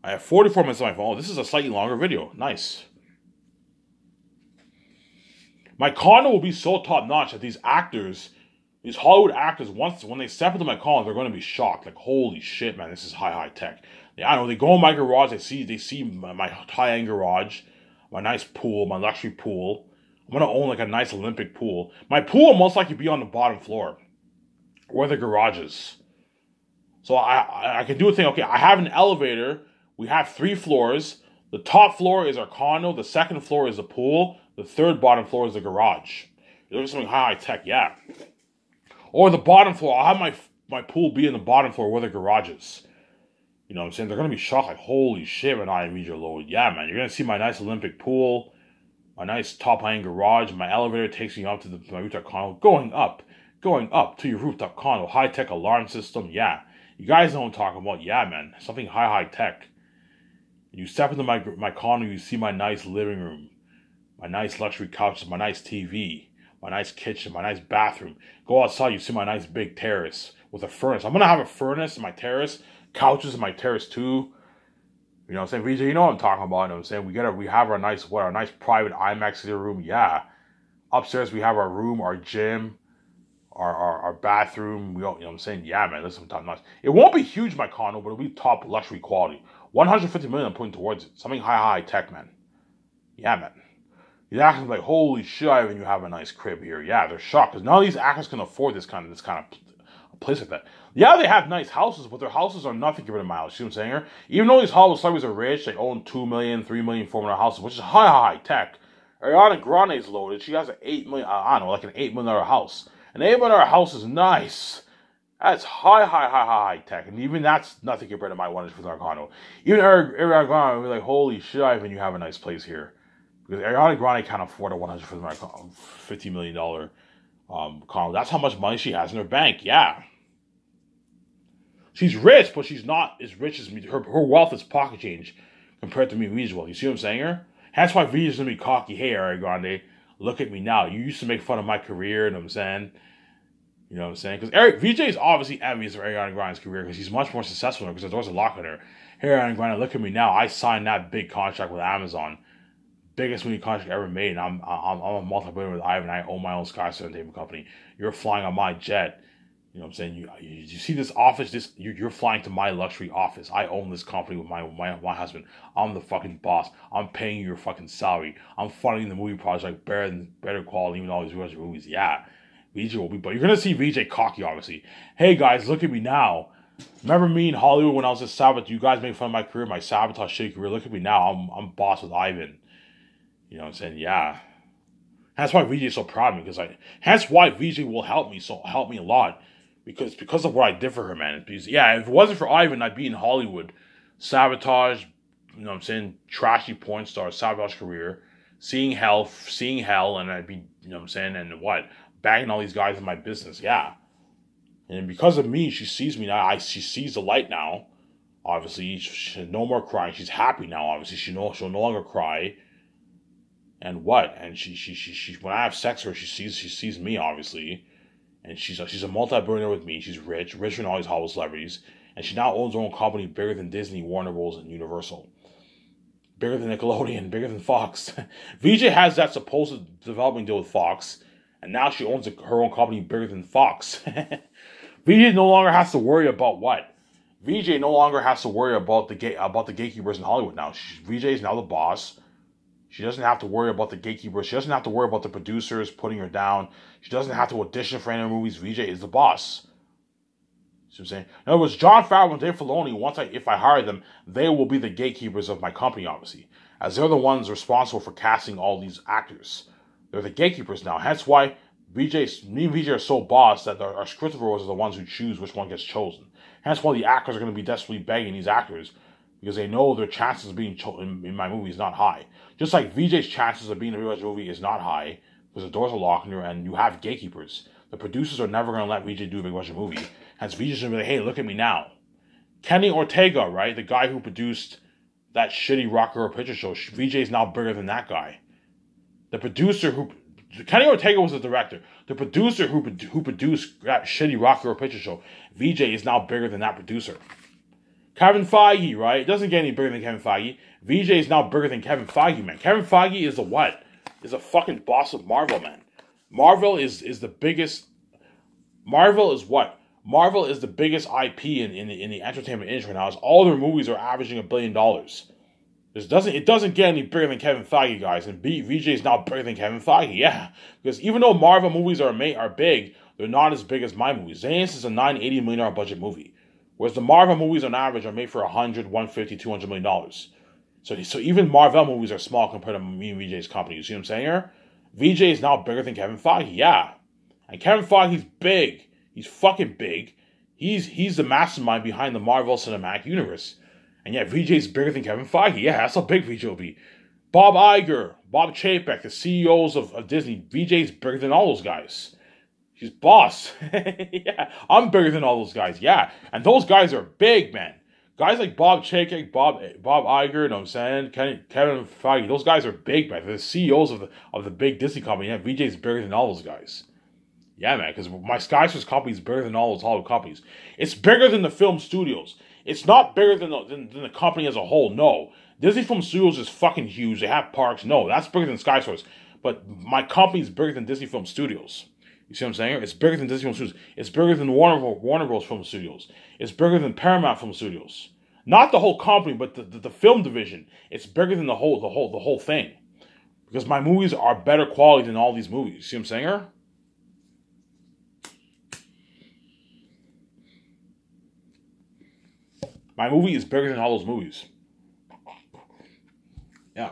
I have 44 minutes on my phone. Oh, this is a slightly longer video. Nice. My condo will be so top notch that these actors, these Hollywood actors, when they step into my condo, they're going to be shocked. Like, holy shit, man, this is high tech. Yeah, I know. They go in my garage. They see my high-end garage, my nice pool, my luxury pool. I'm going to own like a nice Olympic pool. My pool will most likely be on the bottom floor, where the garage is. So I can do a thing. Okay, I have an elevator. We have 3 floors. The top floor is our condo. The second floor is the pool. The third bottom floor is the garage. You're looking at something high tech, yeah. Or the bottom floor. I'll have my pool be in the bottom floor where the garage is. You know what I'm saying? They're going to be shocked like, holy shit, when I read your load. Yeah, man. You're going to see my nice Olympic pool, my nice top high-end garage. My elevator takes me up to my rooftop condo. Going up to your rooftop condo. High-tech alarm system, yeah. You guys know what I'm talking about. Yeah, man. Something high-tech. You step into my condo, you see my nice living room, my nice luxury couches, my nice TV, my nice kitchen, my nice bathroom. Go outside, you see my nice big terrace with a furnace. I'm going to have a furnace in my terrace, couches in my terrace too. You know what I'm saying? VJ, you know what I'm talking about. You know what I'm saying? We have our nice private IMAX theater room. Yeah. Upstairs, we have our room, our gym, our bathroom. You know what I'm saying? Yeah, man, listen, top notch. It won't be huge, my condo, but it'll be top luxury quality. 150 million I'm putting towards it. Something high tech, man. Yeah, man. These actors like, holy shit, Ivan, you have a nice crib here. Yeah, they're shocked because none of these actors can afford this kind of place like that. Yeah, they have nice houses, but their houses are nothing compared to my house. You know what I'm saying? Even though these Hollywood celebrities are rich, they own 2 million, 3 million, 4 million houses, which is high tech. Ariana Grande's loaded. She has an $8 million, I don't know, like an $8 million house. An $8 million house is nice. That's high tech. And even that's nothing compared to my $100 for condo. Even Ariana Grande will be like, holy shit, Ivan, you have a nice place here. Because Ariana Grande can't afford a $150 million condo. That's how much money she has in her bank. Yeah. She's rich, but she's not as rich as me. Her wealth is pocket change compared to me and V's wealth. You see what I'm saying here? That's why V's gonna be cocky. Hey, Ariana Grande, look at me now. You used to make fun of my career, you know what I'm saying? You know what I'm saying? Because VJ is obviously envious of Ariana Grande's career because he's much more successful because the doors are locked on her. Hey, Ariana Grande, look at me now. I signed that big contract with Amazon. Biggest movie contract ever made. And I'm a multi-billionaire with Ivan. I own my own Skystar Entertainment company. You're flying on my jet. You know what I'm saying? You see this office? You're flying to my luxury office. I own this company with my husband. I'm the fucking boss. I'm paying you your fucking salary. I'm funding the movie project better quality than all these rest movies. Yeah. VJ will be, but you're gonna see VJ cocky, obviously. Hey guys, look at me now. Remember me in Hollywood when I was a sabotage? You guys made fun of my career, my sabotage shitty career. Look at me now. I'm boss with Ivan. You know what I'm saying? Yeah. That's why VJ is so proud of me because that's why VJ will help me a lot because of what I did for her, man. Because yeah, if it wasn't for Ivan, I'd be in Hollywood, sabotage. You know what I'm saying? Trashy porn star, sabotage career, seeing hell, and I'd be, you know what I'm saying, and what? Bagging all these guys in my business, yeah. And because of me, she sees me now. She sees the light now. Obviously, she no more crying. She's happy now. Obviously, she'll no longer cry. And what? And she when I have sex with her, she sees me obviously, and she's a multi-billionaire with me. She's richer than all these Hollywood celebrities, and she now owns her own company bigger than Disney, Warner Bros, and Universal. Bigger than Nickelodeon, bigger than Fox. VJ has that supposed development deal with Fox. And now she owns her own company bigger than Fox. VJ no longer has to worry about what? VJ no longer has to worry about the gatekeepers in Hollywood now. VJ is now the boss. She doesn't have to worry about the gatekeepers. She doesn't have to worry about the producers putting her down. She doesn't have to audition for any movies. VJ is the boss. See what I'm saying? In other words, Jon Favreau and Dave Filoni, if I hire them, they will be the gatekeepers of my company, obviously. As they're the ones responsible for casting all these actors. They're the gatekeepers now. Hence why me and VJ are so boss that our script writers are the ones who choose which one gets chosen. Hence why the actors are going to be desperately begging these actors because they know their chances of being chosen in my movie is not high. Just like VJ's chances of being in a real movie is not high because the doors are locked and you have gatekeepers. The producers are never going to let VJ do a big budget movie. Hence VJ's going to be like, hey, look at me now. Kenny Ortega, right? The guy who produced that shitty Rock Horror Picture Show. VJ is now bigger than that guy. The producer Kenny Ortega was the director. The producer who produced that shitty Rock Horror Picture Show, VJ is now bigger than that producer. Kevin Feige, right? It doesn't get any bigger than Kevin Feige. VJ is now bigger than Kevin Feige, man. Kevin Feige is the what? Is a fucking boss of Marvel, man. Marvel is the biggest. Marvel is what? Marvel is the biggest IP in the entertainment industry now. All their movies are averaging $1 billion. It doesn't get any bigger than Kevin Feige, guys. And VJ is now bigger than Kevin Feige, yeah. Because even though Marvel movies are big, they're not as big as my movies. Zanis is a $980 million budget movie. Whereas the Marvel movies on average are made for $100, $150, $200 million. So even Marvel movies are small compared to me and VJ's company. You see what I'm saying here? VJ is now bigger than Kevin Feige, yeah. And Kevin Feige's big. He's fucking big. He's the mastermind behind the Marvel Cinematic Universe. And yet VJ's bigger than Kevin Feige. Yeah, that's how big VJ will be. Bob Iger, Bob Chapek, the CEOs of Disney. VJ's bigger than all those guys. She's boss. Yeah, I'm bigger than all those guys. Yeah, and those guys are big, man. Guys like Bob Chapek, Bob Iger, you know what I'm saying? Kevin Feige, those guys are big, man. They're the CEOs of the big Disney company. Yeah, VJ's bigger than all those guys. Yeah, man, because my Skyscraper's company is bigger than all those Hollywood companies. It's bigger than the film studios. It's not bigger than the company as a whole, no. Disney Film Studios is fucking huge. They have parks. No, that's bigger than Skyscraper. But my company is bigger than Disney Film Studios. You see what I'm saying? It's bigger than Disney Film Studios. It's bigger than Warner Bros. Film Studios. It's bigger than Paramount Film Studios. Not the whole company, but the film division. It's bigger than the whole thing. Because my movies are better quality than all these movies. You see what I'm saying here? My movie is bigger than all those movies. Yeah.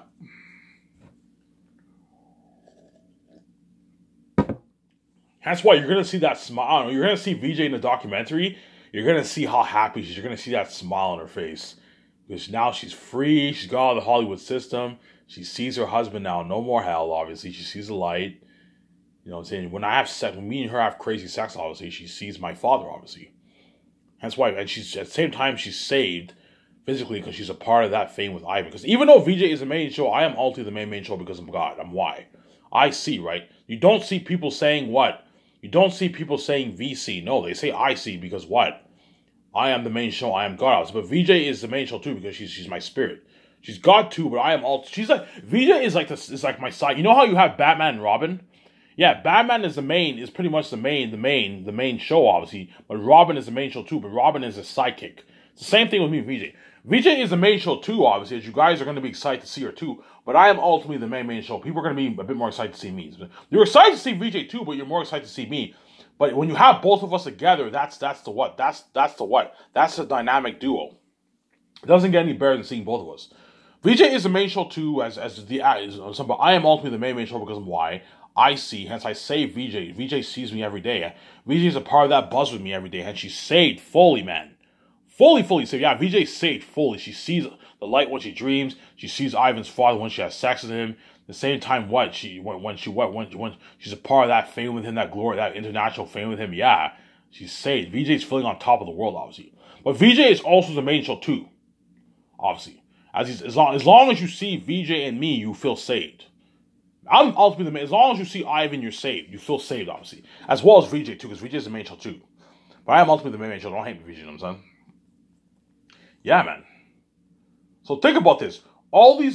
That's why you're going to see that smile. You're going to see VJ in the documentary. You're going to see how happy she is. You're going to see that smile on her face. Because now she's free. She's got out of the Hollywood system. She sees her husband now. No more hell, obviously. She sees the light. You know what I'm saying? When I have sex, when me and her have crazy sex, obviously, she sees my father, obviously. That's why, and she's at the same time she's saved physically because she's a part of that fame with Ivan. Because even though VJ is the main show, I am ultimately the main show because of God. I'm why. I see, right? You don't see people saying what? You don't see people saying VC. No, they say I see because what? I am the main show. I am God. But VJ is the main show too because she's my spirit. She's God too, but I am all. She's like VJ is like this. Is like my side. You know how you have Batman and Robin? Yeah, Batman is pretty much the main show, obviously. But Robin is the main show too, but Robin is a sidekick. It's the same thing with me and VJ. VJ is the main show too, obviously, as you guys are going to be excited to see her too. But I am ultimately the main show. People are going to be a bit more excited to see me. You're excited to see VJ too, but you're more excited to see me. But when you have both of us together, that's the what? That's the what? That's the dynamic duo. It doesn't get any better than seeing both of us. VJ is the main show too, but I am ultimately the main show because of why. I see, hence I save VJ. VJ sees me every day. VJ is a part of that buzz with me every day, and she's saved fully, man. Fully saved. Yeah, VJ's saved fully. She sees the light when she dreams. She sees Ivan's father when she has sex with him. At the same time, when she's a part of that fame with him, that glory, that international fame with him, yeah, she's saved. VJ's feeling on top of the world, obviously. But VJ is also the main show too, obviously. As long as you see VJ and me, you feel saved. I'm ultimately the main. As long as you see Ivan, you're saved. You feel saved, obviously. As well as VJ, too, because VJ is the main show, too. But I am ultimately the main show. Don't hate me, VJ, you know what I'm saying? Yeah, man. So think about this. All these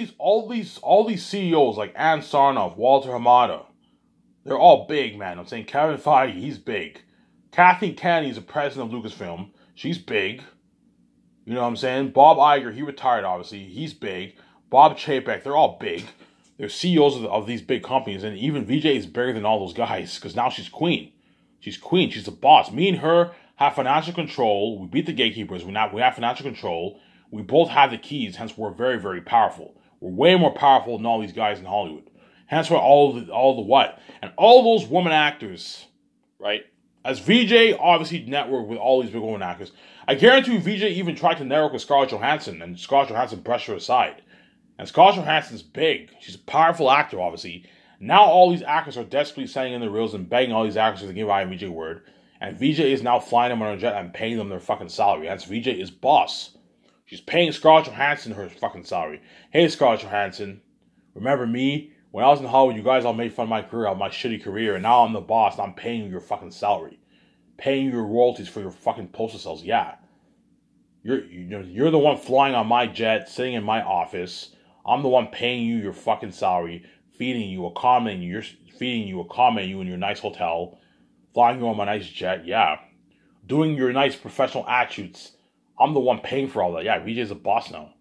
CEOs, like Ann Sarnoff, Walter Hamada, they're all big, man. I'm saying Kevin Feige, he's big. Kathleen Kennedy is the president of Lucasfilm. She's big. You know what I'm saying? Bob Iger, he retired, obviously. He's big. Bob Chapek, they're all big. They're CEOs of these big companies, and even VJ is bigger than all those guys because now she's queen. She's queen. She's the boss. Me and her have financial control. We beat the gatekeepers. We have financial control. We both have the keys. Hence, we're very, very powerful. We're way more powerful than all these guys in Hollywood. Hence, why all the what and all those woman actors, right? As VJ obviously networked with all these big woman actors, I guarantee you VJ even tried to network with Scarlett Johansson, and Scarlett Johansson brushed her aside. And Scarlett Johansson's big. She's a powerful actor, obviously. Now all these actors are desperately sending in their reels and begging all these actors to give Ivan VJ word. And VJ is now flying them on a jet and paying them their fucking salary. Hence, VJ is boss. She's paying Scarlett Johansson her fucking salary. Hey, Scarlett Johansson, remember me? When I was in Hollywood, you guys all made fun of my career, of my shitty career, and now I'm the boss, and I'm paying you your fucking salary. Paying you your royalties for your fucking poster sales, yeah. You're the one flying on my jet, sitting in my office. I'm the one paying you your fucking salary, feeding you, accommodating you in your nice hotel, flying you on my nice jet. Yeah, doing your nice professional ad shoots. I'm the one paying for all that. Yeah, VJ's a boss now.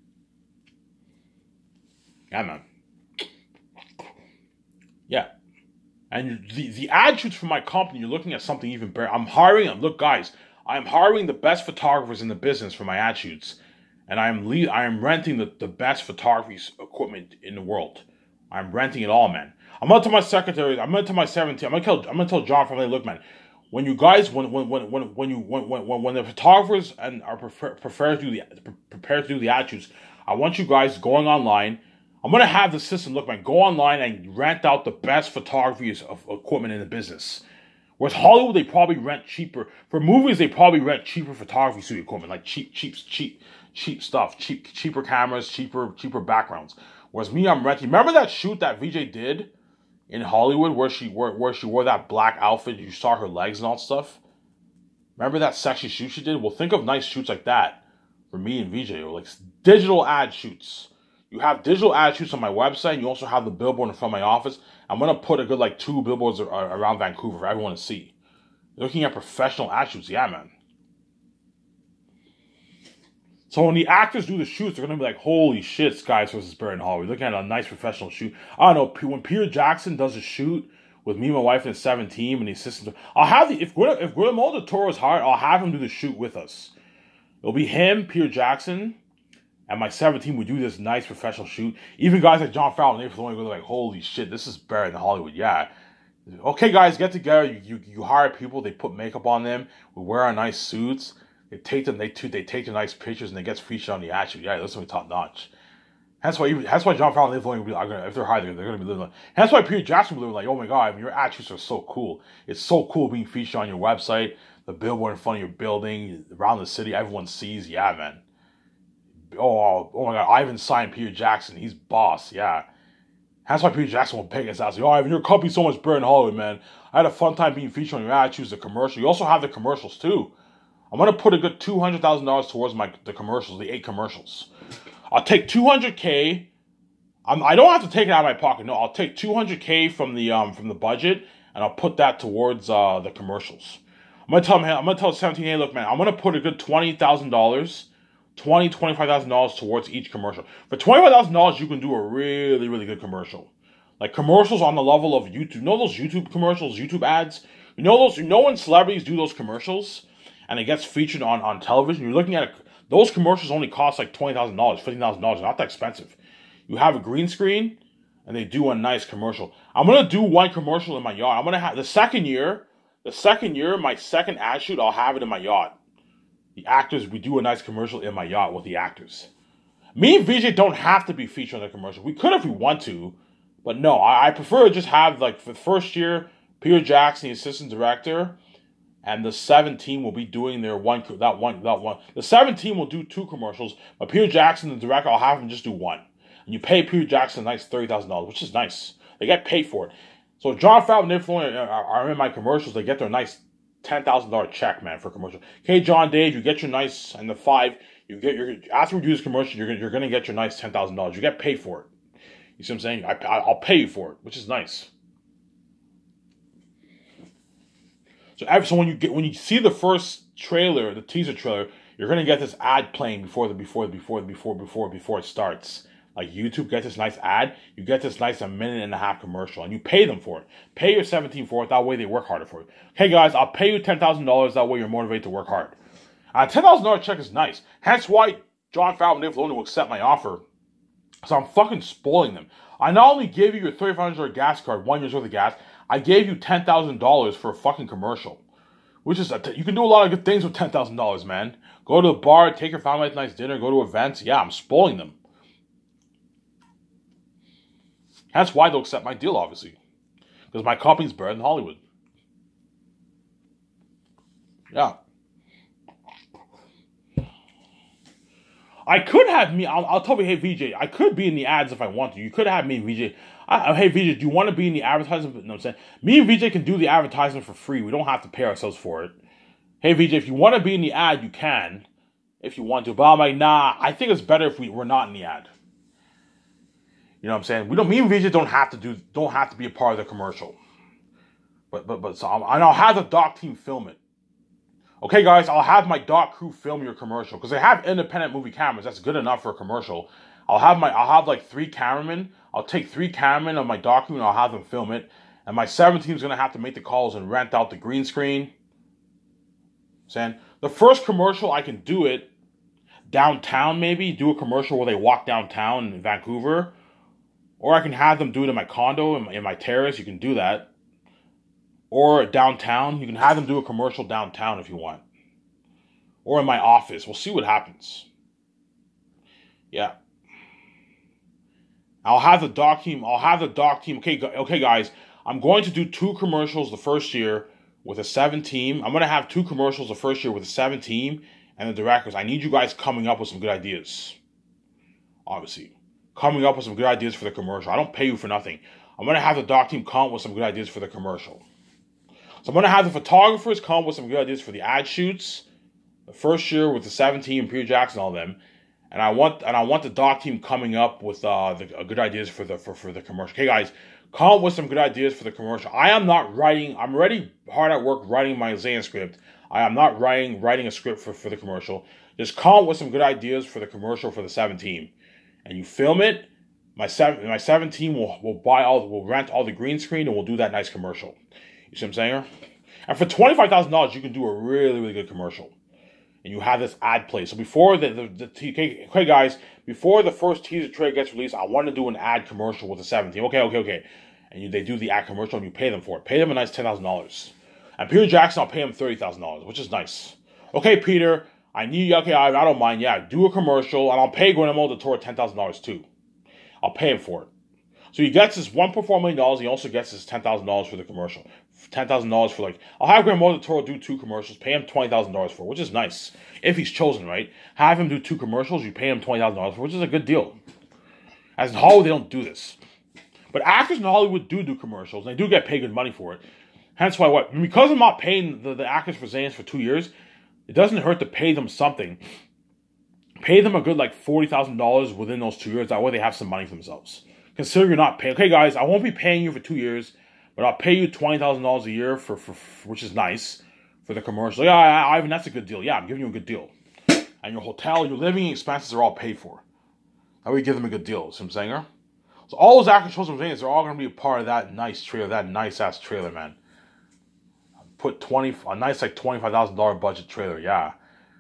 Yeah, man. Yeah. And the ad shoots for my company, you're looking at something even better. Look, guys, I'm hiring the best photographers in the business for my ad shoots. And I am renting the best photography equipment in the world. I'm renting it all, man. I'm gonna tell my secretary, I'm gonna tell my 17, I'm gonna tell John from look, man, when you guys, when the photographers and are prepared to do the ad shoots, I want you guys going online. I'm going to have the system, look, man, go online and rent out the best photography of equipment in the business. Whereas Hollywood, they probably rent cheaper. For movies, they probably rent cheaper photography studio equipment, like cheap stuff, cheaper cameras, cheaper backgrounds. Whereas me, I'm renting. Remember that shoot that VJ did in Hollywood where she wore that black outfit, you saw her legs and all stuff? Remember that sexy shoot she did? Well, think of nice shoots like that for me and VJ, or like digital ad shoots. You have digital ad shoots on my website. You also have the billboard in front of my office. I'm going to put a good, like, 2 billboards around Vancouver for everyone to see. Looking at professional ad shoots. Yeah, man. So when the actors do the shoots, they're going to be like, holy shit, Skies vs. Barry in Hollywood. Looking at a nice professional shoot. I don't know. When Peter Jackson does a shoot with me, my wife, and the 17 and the assistant, I'll have if Guillermo del Toro is hired, I'll have him do the shoot with us. It'll be him, Peter Jackson, and my 17 would do this nice professional shoot. Even guys like Jon Favreau and Nathan Fillion go like, holy shit, this is better than Hollywood. Yeah. Okay, guys, get together. You hire people. They put makeup on them. We wear our nice suits. They take their nice pictures and they get featured on the ad shoot. Yeah, that's gonna be top notch. That's why Jon Favreau and Nathan Fillion will be like, if they're hired, they're gonna be living. That's why Peter Jackson will be like, oh my god, your ad shoots are so cool. It's so cool being featured on your website, the billboard in front of your building, around the city. Everyone sees. Yeah, man. Oh my god, Ivan signed Peter Jackson. He's boss, yeah. That's why Peter Jackson will pay us out. Oh, Ivan, your company's so much better in Hollywood, man. I had a fun time being featured on your ad. Choose the commercial. You also have the commercials, too. I'm going to put a good $200,000 towards the commercials, the 8 commercials. I'll take $200K. I don't have to take it out of my pocket. No, I'll take $200K from the budget, and I'll put that towards the commercials. I'm going to tell 17, hey, look, man, I'm going to put a good $20,000. $25,000 towards each commercial. For $25,000, you can do a really, really good commercial. Like commercials on the level of YouTube. You know those YouTube commercials, YouTube ads? You know when celebrities do those commercials and it gets featured on television? You're looking at those commercials only cost like $20,000, $15,000. Not that expensive. You have a green screen and they do a nice commercial. I'm going to do one commercial in my yacht. I'm going to have the second year, my second ad shoot, I'll have it in my yacht. The actors, we do a nice commercial in my yacht with the actors. Me and VJ don't have to be featured on the commercial. We could if we want to, but no, I prefer to just have, like, for the first year, Peter Jackson, the assistant director, and the 17 will be doing their one. The 17 will do 2 commercials, but Peter Jackson, the director, I'll have him just do 1. And you pay Peter Jackson a nice $30,000, which is nice. They get paid for it. So Jon Favreau and Nathan Fillion are in my commercials. They get their nice $10,000 check, man, for a commercial. Okay, John Dave, you get your nice, and the 5, you get your, after we do this commercial, you're gonna get your nice $10,000. You get paid for it. You see what I'm saying? I'll pay you for it, which is nice. So when you see the first trailer, the teaser trailer, you're gonna get this ad playing before it starts. Like YouTube gets this nice ad, you get this nice 1.5-minute commercial, and you pay them for it. Pay your 17 for it, that way they work harder for you. Okay, guys, I'll pay you $10,000, that way you're motivated to work hard. A $10,000 check is nice. Hence why Jon Favreau and Nathan Fillion will accept my offer. So I'm fucking spoiling them. I not only gave you your $3,500 gas card, 1 year's worth of gas, I gave you $10,000 for a fucking commercial. Which is, you can do a lot of good things with $10,000, man. Go to a bar, take your family to a nice dinner, go to events. Yeah, I'm spoiling them. That's why they'll accept my deal, obviously. Because my company's better than Hollywood. Yeah. I could have me, I'll tell you, hey, VJ, I could be in the ads if I want to. You could have me, VJ. Hey, VJ, do you want to be in the advertisement? No, I'm saying, me and VJ can do the advertisement for free. We don't have to pay ourselves for it. Hey, VJ, if you want to be in the ad, you can. if you want to. But I'm like, nah, I think it's better if we're not in the ad. You know what I'm saying? Me and VJ don't have to be a part of the commercial. But so I'll have the doc team film it. Okay, guys, I'll have my doc crew film your commercial because they have independent movie cameras. That's good enough for a commercial. I'll have like 3 cameramen. I'll take 3 cameramen of my doc crew and I'll have them film it. And my 7 team's gonna have to make the calls and rent out the green screen. Saying the first commercial I can do it downtown, maybe do a commercial where they walk downtown in Vancouver, or I can have them do it in my condo in my terrace. You can do that. Or downtown, you can have them do a commercial downtown if you want. Or in my office. We'll see what happens. Yeah. I'll have the doc team. Okay, guys. I'm going to do 2 commercials the first year with a 7 team. I'm going to have 2 commercials the first year with a 7 team and the directors. I need you guys coming up with some good ideas. Obviously. Coming up with some good ideas for the commercial. I don't pay you for nothing. I'm going to have the doc team come up with some good ideas for the commercial. So I'm going to have the photographers come up with some good ideas for the ad shoots. The first year with the 7 team, Peter Jackson, all of them. And I want the doc team coming up with the good ideas for the commercial. Okay, guys, come up with some good ideas for the commercial. I'm already hard at work writing my Zayn script. I am not writing a script for the commercial. Just come up with some good ideas for the commercial for the 7 team. And you film it. My 7 team will rent all the green screen and we'll do that nice commercial. You see what I'm saying? And for $25,000, you can do a really, really good commercial. And you have this ad play. So before okay, guys, before the first teaser trailer gets released, I want to do an ad commercial with the 7 team. Okay. And they do the ad commercial and you pay them for it. Pay them a nice $10,000. And Peter Jackson, I'll pay him $30,000, which is nice. Okay, Peter, I don't mind. Yeah, do a commercial and I'll pay Guillermo del Toro $10,000 too. I'll pay him for it. So he gets his $1.4 million. He also gets his $10,000 for the commercial. $10,000 for I'll have Guillermo del Toro do 2 commercials, pay him $20,000 for, which is nice. If he's chosen, right? Have him do 2 commercials, you pay him $20,000 for, which is a good deal. As in Hollywood, they don't do this. But actors in Hollywood do commercials, and they do get paid good money for it. Hence why because I'm not paying the actors for Zayn's for 2 years, it doesn't hurt to pay them something. Pay them a good $40,000 within those 2 years. That way they have some money for themselves. Consider you're not paying. Okay, guys, I won't be paying you for 2 years, but I'll pay you $20,000 a year for which is nice for the commercial. Yeah, Ivan, that's a good deal. Yeah, I'm giving you a good deal. And your hotel, your living expenses are all paid for. That way you give them a good deal. See what I'm saying? So all those actors shows I'm saying is they're all going to be a part of that nice trailer, that nice ass trailer, man. Put a nice $25,000 budget trailer. Yeah,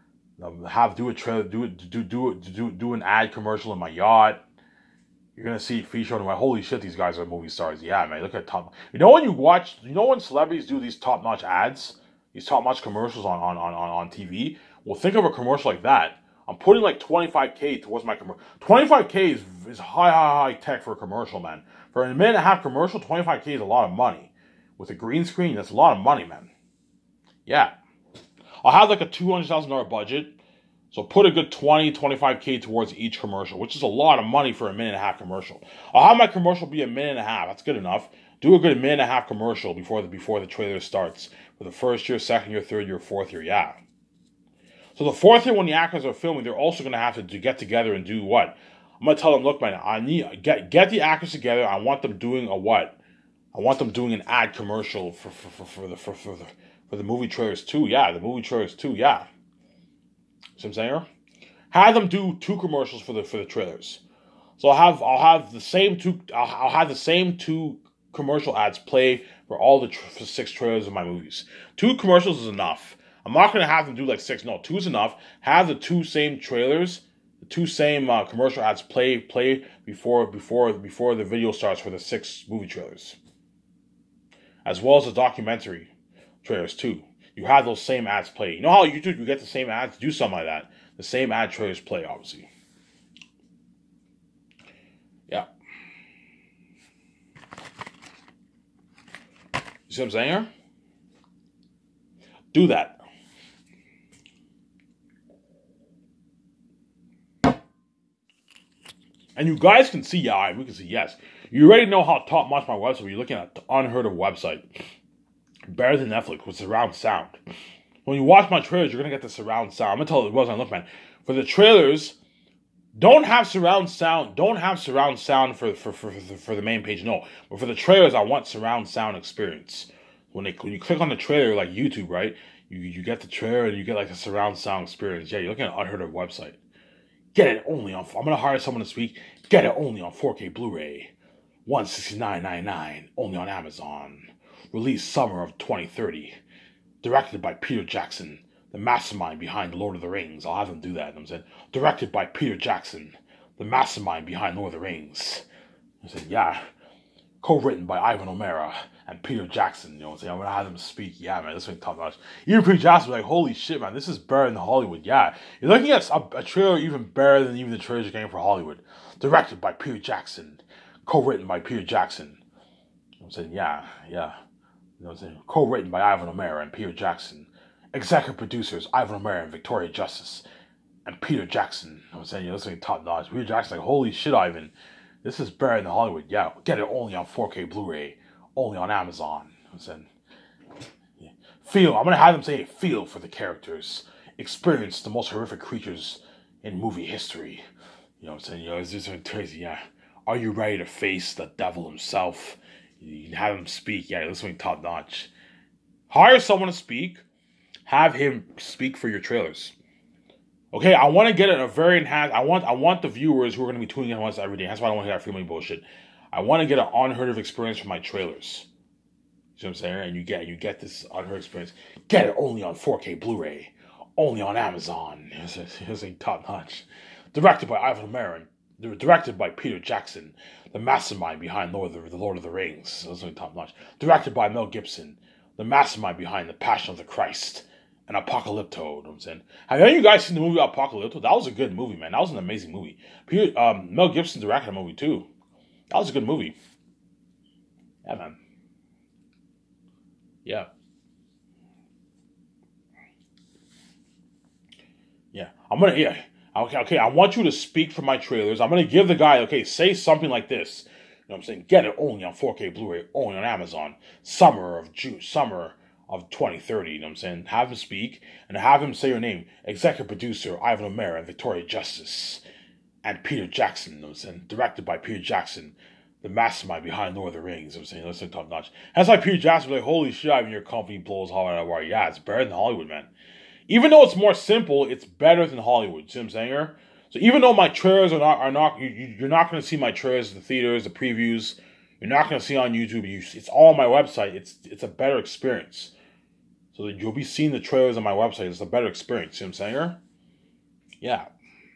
do a trailer, do an ad commercial in my yacht. You're gonna see featured on my holy shit. These guys are movie stars. Yeah, man. Look at top. When celebrities do these top notch ads, these top notch commercials on TV. Well, think of a commercial like that. I'm putting $25K towards my commercial. $25K is high tech for a commercial, man. For a minute and a half commercial, $25K is a lot of money. With a green screen, that's a lot of money, man. Yeah. I'll have a $200,000 budget. So put a good $25K towards each commercial, which is a lot of money for a minute and a half commercial. I'll have my commercial be a minute and a half. That's good enough. Do a good minute and a half commercial before the trailer starts. For the first year, second year, third year, fourth year, yeah. So the fourth year when the actors are filming, they're also going to have to get together and do what? I'm going to tell them, look, man, I need get the actors together. I want them doing a what? I want them doing an ad commercial for the movie trailers too. Yeah, the movie trailers too. Yeah. See what I'm saying? Have them do 2 commercials for the trailers. So I'll have the same 2 commercial ads play for all the 6 trailers of my movies. 2 commercials is enough. I'm not gonna have them do 6. No, 2 is enough. Have the 2 same trailers, the 2 same commercial ads play before the video starts for the 6 movie trailers, as well as the documentary trailers too. You have those same ads play. You know how YouTube, you get the same ads? Do something like that. The same ad trailers play, obviously. Yeah. You see what I'm saying here? Do that. And you guys can see, yeah, we can see, yes. You already know how top-notch my website, you're looking at the unheard of website. Better than Netflix with surround sound. When you watch my trailers, you're going to get the surround sound. I'm going to tell you what I look, man. For the trailers, don't have surround sound. Don't have surround sound for the main page. No, but for the trailers, I want surround sound experience. When you click on the trailer, like YouTube, right? You get the trailer and you get like the surround sound experience. Yeah, you're looking at an unheard of website. Get it only on. I'm gonna hire someone this week. Get it only on 4K Blu-ray, $169.99 only on Amazon. Released summer of 2030. Directed by Peter Jackson, the mastermind behind Lord of the Rings. I'll have them do that. You know what I'm saying, directed by Peter Jackson, the mastermind behind Lord of the Rings. I said, yeah. Co-written by Ivan O'Mara and Peter Jackson. You know what I'm saying? I'm gonna have them speak. Yeah, man, this thing top notch. Even Peter Jackson was like, holy shit, man, this is better than Hollywood. Yeah, you're looking at a trailer even better than even the trailers you're getting for Hollywood. Directed by Peter Jackson, co-written by Peter Jackson. You know what I'm saying? Yeah. You know what I'm saying? Co-written by Ivan O'Mara and Peter Jackson. Executive producers Ivan O'Mara and Victoria Justice and Peter Jackson. You know what I'm saying? You're listening to top notch. Peter Jackson's like, holy shit, Ivan. This is better than Hollywood. Yeah, get it only on 4K Blu-ray, only on Amazon. You know what I'm saying? Yeah. Feel. I'm gonna have them say feel for the characters. Experience the most horrific creatures in movie history. You know what I'm saying? You know, it's just crazy. Yeah. Are you ready to face the devil himself? You can have him speak. Yeah, this one top notch. Hire someone to speak. Have him speak for your trailers. Okay, I want to get a very enhanced. I want the viewers who are going to be tuning in once every day. That's why I don't want to hear that free money bullshit. I want to get an unheard of experience from my trailers. You know what I'm saying? And you get this unheard experience. Get it only on 4K Blu-ray, only on Amazon. It's a top notch. Directed by Ivan O'Mara. Directed by Peter Jackson, the mastermind behind the Lord of the Rings. That's top notch. Directed by Mel Gibson, the mastermind behind The Passion of the Christ. And Apocalypto, you know what I'm saying? Have any of you guys seen the movie Apocalypto? That was a good movie, man. That was an amazing movie. Mel Gibson directed the movie, too. That was a good movie. Yeah, man. Yeah. Yeah. Okay, I want you to speak for my trailers. I'm going to give the guy, okay, say something like this. You know what I'm saying? Get it only on 4K Blu-ray, only on Amazon. Summer of 2030, you know what I'm saying? Have him speak, and have him say your name. Executive producer, Ivan O'Mara and Victoria Justice. And Peter Jackson, you know what I'm saying? Directed by Peter Jackson, the mastermind behind Lord of the Rings, you know what I'm saying? Listen, top notch. That's why Peter Jackson was like, holy shit, Ivan, your company blows Hollywood out of water. Yeah, it's better than Hollywood, man. Even though it's more simple, it's better than Hollywood, see what I'm saying here? So even though my trailers you're not going to see my trailers in the theaters, the previews, you're not going to see on YouTube, it's all on my website, it's a better experience. So you'll be seeing the trailers on my website. It's a better experience. See what I'm saying here? Yeah.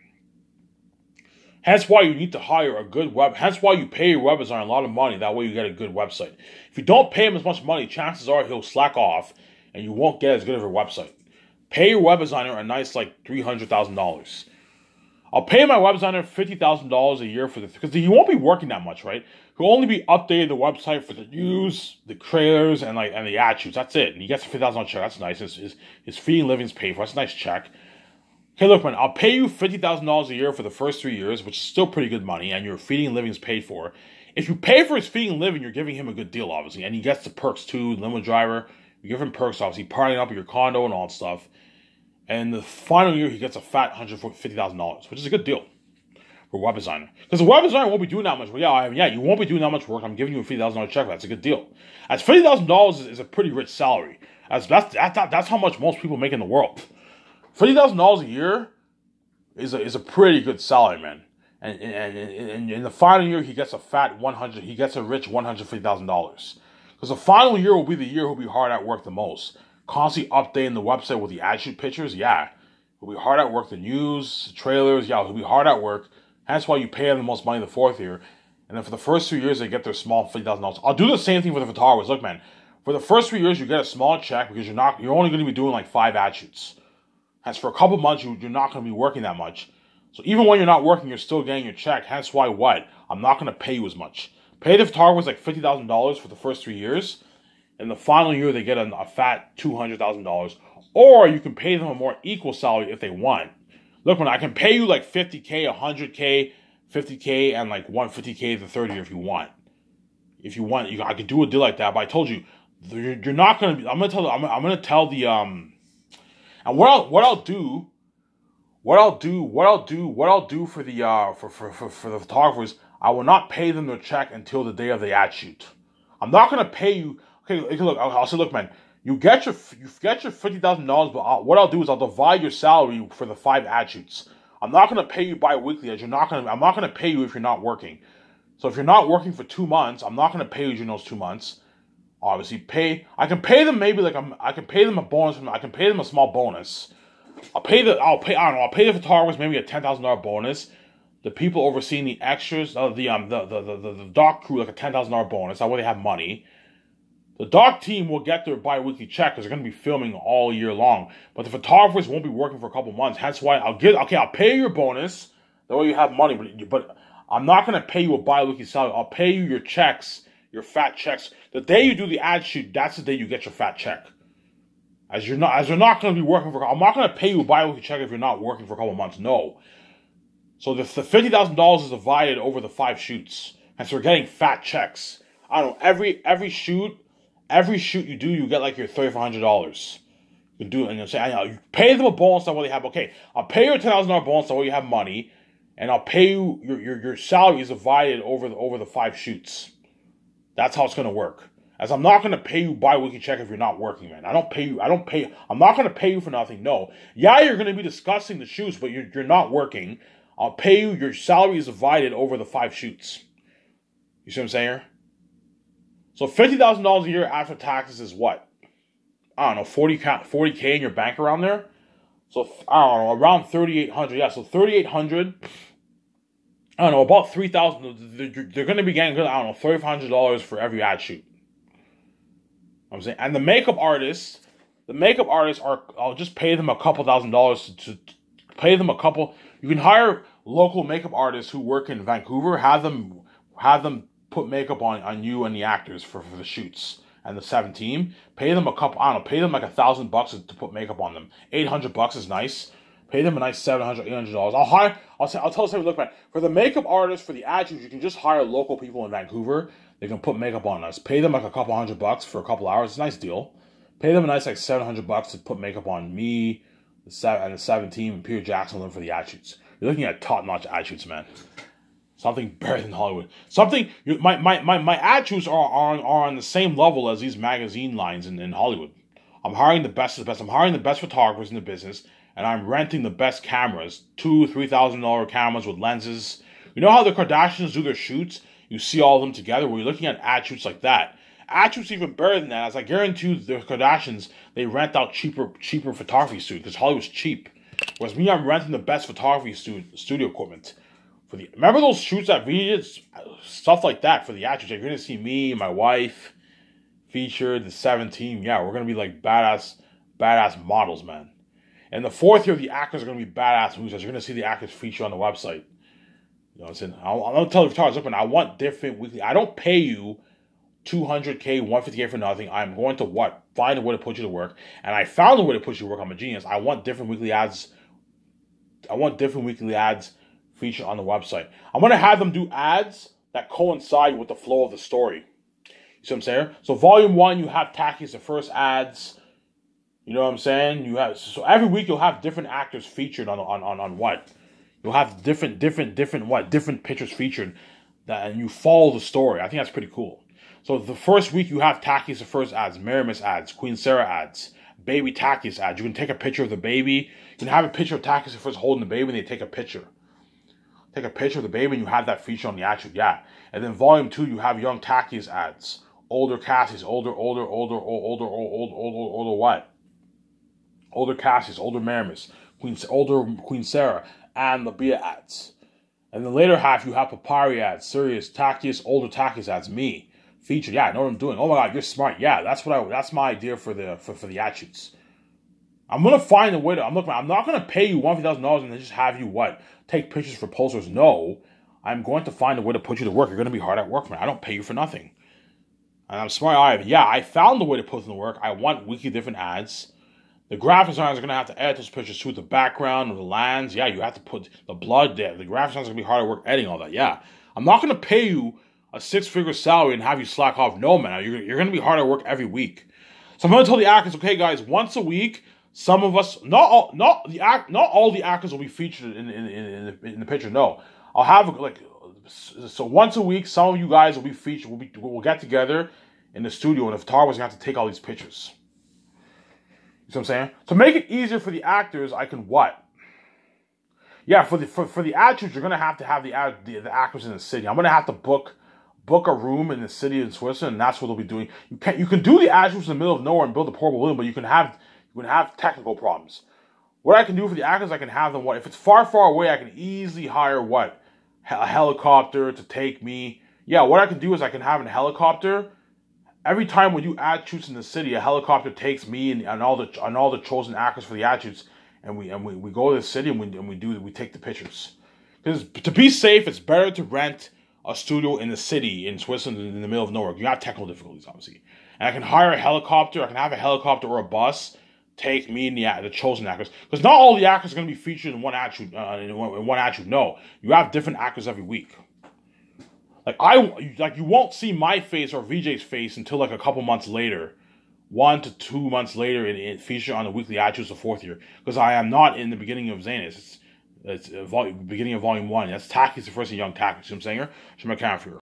Hence why you need to hire a good hence why you pay your web designer a lot of money. That way you get a good website. If you don't pay him as much money, chances are he'll slack off and you won't get as good of a website. Pay your web designer a nice like $300,000. I'll pay my web designer $50,000 a year for this because he won't be working that much, right? He'll only be updating the website for the news, the trailers, and the ad shoots. That's it. And he gets a $50,000 check. That's nice. His feeding living's paid for. That's a nice check. Okay, look, man, I'll pay you $50,000 a year for the first 3 years, which is still pretty good money, and your feeding and living is paid for. If you pay for his feeding and living, you're giving him a good deal, obviously, and he gets the perks too. Limo driver, you give him perks, obviously, partying up at your condo and all that stuff. And the final year, he gets a fat $150,000, which is a good deal for a web designer. Because the web designer won't be doing that much work. Yeah, you won't be doing that much work. I'm giving you a $50,000 check. That's a good deal. As $50,000 is a pretty rich salary. That's how much most people make in the world. $50,000 a year is a pretty good salary, man. And in the final year, he gets a rich $150,000. Because the final year will be the year he'll be hard at work the most. Constantly updating the website with the ad shoot pictures, yeah. He'll be hard at work, the news, the trailers, yeah, he'll be hard at work. That's why you pay him the most money the fourth year. And then for the first 2 years, they get their small $50,000. I'll do the same thing for the photographers. Look, man, for the first 3 years, you get a small check because you're only going to be doing like 5 ad shoots. Hence, for a couple months, you're not going to be working that much. So even when you're not working, you're still getting your check. Hence why what? I'm not going to pay you as much. Pay the photographers like $50,000 for the first 3 years. In the final year, they get a fat $200,000. Or you can pay them a more equal salary if they want. Look, man, I can pay you like $50K, $100K, $50K, and like $150K the third year if you want. If you want, I could do a deal like that. But I told you, you're not gonna be. I'm gonna tell the and what I'll do what I'll do for the for the photographers, I will not pay them their check until the day of the ad shoot. I'm not gonna pay you. Okay, look, I'll say, look, man, you get your $50,000, but what I'll do is I'll divide your salary for the 5 ad shoots. I'm not gonna pay you bi-weekly, as I'm not gonna pay you if you're not working. So if you're not working for 2 months, I'm not gonna pay you during those 2 months. Obviously, I can pay them maybe like I can pay them a bonus. I can pay them a small bonus. I'll pay the photographers maybe a $10,000 bonus. The people overseeing the extras, the doc crew, like a $10,000 bonus. That way they have money. The doc team will get their bi-weekly check because they're going to be filming all year long. But the photographers won't be working for a couple months. Hence why I'll pay you your bonus. That way you have money. But I'm not going to pay you a bi-weekly salary. I'll pay you your checks, your fat checks. The day you do the ad shoot, that's the day you get your fat check. As you're not going to be working for, I'm not going to pay you a bi-weekly check if you're not working for a couple months. No. So the $50,000 is divided over the 5 shoots, and so we're getting fat checks. I don't know, every shoot you do, you get like your $3,500. You can do it, and you say, I know, you pay them a bonus that way they have. Okay, I'll pay you a $10,000 bonus that way you have money, and I'll pay you your salary is divided over the 5 shoots. That's how it's going to work. As I'm not going to pay you bi-weekly check if you're not working, man. I'm not going to pay you for nothing. No. Yeah, you're going to be discussing the shoots, but you're not working. I'll pay you. Your salary is divided over the 5 shoots. You see what I'm saying here? So $50,000 a year after taxes is what? I don't know, 40K in your bank around there? So, I don't know, around 3,800. Yeah, so 3,800. I don't know, about 3,000. They're going to be getting, I don't know, $3,500 for every ad shoot. I'm saying, and the makeup artists are, I'll just pay them a couple $1,000s to pay them a couple. You can hire local makeup artists who work in Vancouver, have them put makeup on you and the actors for the shoots and the 7 team. Pay them a couple, I don't know, pay them like $1,000 to put makeup on them. $800 is nice. Pay them a nice $700, $800. I'll tell somebody, look, man, for the makeup artists, for the ad shoots, you can just hire local people in Vancouver. They can put makeup on us. Pay them like a couple $100 for a couple hours. It's a nice deal. Pay them a nice like $700 to put makeup on me, the 7 team, and Peter Jackson for the ad shoots. You're looking at top-notch ad shoots, man. Something better than Hollywood. My ad shoots are on the same level as these magazine lines in Hollywood. I'm hiring the best of the best. I'm hiring the best photographers in the business, and I'm renting the best cameras. $2,000-$3,000 cameras with lenses. You know how the Kardashians do their shoots? You see all of them together. We're looking at ad shoots like that. Ad shoots even better than that. As I guarantee you, the Kardashians, they rent out cheaper photography studios because Hollywood's cheap. Whereas me, I'm renting the best photography studio equipment. Remember those shoots that we did? Stuff like that for the ad shoots. You're going to see me, my wife, featured, the 7 team. Yeah, we're going to be like badass models, man. And the 4th year, the actors are going to be badass movies. You're going to see the actors feature on the website. You know what I'm saying? I'll tell the photographers, look, man, I want different weekly. I don't pay you $200K, $150K for nothing. I'm going to find a way to put you to work. And I found a way to put you to work. I'm a genius. I want different weekly ads. Featured on the website. I'm going to have them do ads that coincide with the flow of the story. You see what I'm saying? So volume 1, you have Tacky as the first ads. You know what I'm saying? So every week you'll have different actors featured on what? You'll have different pictures featured and you follow the story. I think that's pretty cool. So the first week you have Tacky's the first ads, Miramis ads, Queen Sarah ads, Baby Tacky's ads. You can take a picture of the baby. You can have a picture of Tacky's the first holding the baby and they take a picture. Take a picture of the baby and you have that feature on the ad shoot. Yeah. And then volume 2 you have young Tacky's ads. Older Cassie's, older what? Older Cassie's, older Miramis, older Queen Sarah, and the Bia ads. And the later half, you have Papari ads, Sirius, Tackiest, older Tackiest ads, me, featured. Yeah, I know what I'm doing. Oh my God, you're smart. Yeah, that's my idea for the ad shoots. I'm gonna find a way to. I'm not gonna pay you $1,000 and then just have you take pictures for posters. No, I'm going to find a way to put you to work. You're gonna be hard at work, man. I don't pay you for nothing. And I'm smart. I found the way to put them to work. I want weekly different ads. The graphic designers are going to have to edit those pictures too, the background, the lands. Yeah, you have to put the blood there. The graphic designers are going to be hard at work editing all that. Yeah. I'm not going to pay you a 6-figure salary and have you slack off. No, man. You're going to be hard at work every week. So I'm going to tell the actors, okay, guys, once a week, Some of us, not all the actors will be featured in the picture. No, I'll have like, so once a week, some of you guys will be featured. We'll get together in the studio, and the photographer's gonna have to take all these pictures. You see what I'm saying? To make it easier for the actors, I can what? Yeah, for the actors, you're gonna have to have the actors in the city. I'm gonna have to book a room in the city in Switzerland, and that's what they'll be doing. You can do the actors in the middle of nowhere and build a portable balloon, but you can have technical problems. What I can do for the actors, I can have them if it's far away, I can easily hire a helicopter to take me. Yeah, what I can do is I can have a helicopter. Every time we do ad shoots in the city, a helicopter takes me and all the chosen actors for the ad shoots, and we go to the city and we take the pictures. Because to be safe, it's better to rent a studio in the city in Switzerland than in the middle of nowhere. You have technical difficulties, obviously. And I can hire a helicopter. I can have a helicopter or a bus take me and the chosen actors. Because not all the actors are going to be featured in one ad shoot. No, you have different actors every week. You won't see my face or VJ's face until like a couple months later, 1 to 2 months later, in feature on the weekly ad shoots of fourth year, because I am not in the beginning of Zanus. It's beginning of volume 1. That's Tactics, the first and Young Tactics. You know what I'm saying? Show my camera for you.